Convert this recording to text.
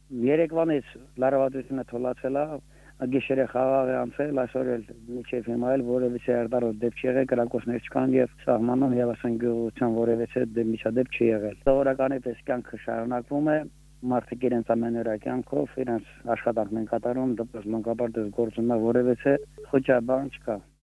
Երեկվանից լարվածությունը թոլացել է, գիշերը խաղաղ է անցել, այսօր էլ միջև հիմա էլ որևիցե արտարոտ դեպք չի եղել, կրակոցներ չկան եւ սահմանում եւ ասեն գյուղության որևիցե միջադեպ չի եղել։ Սովորականի պես կյանքը շարունակվում է, մարդիկ իրենց ամենօրյա կյանքով իրենց աշխատանքն են կատարում, դպրոց մանկապարտեզ գործում է, որևիցե խոճաբան չկա։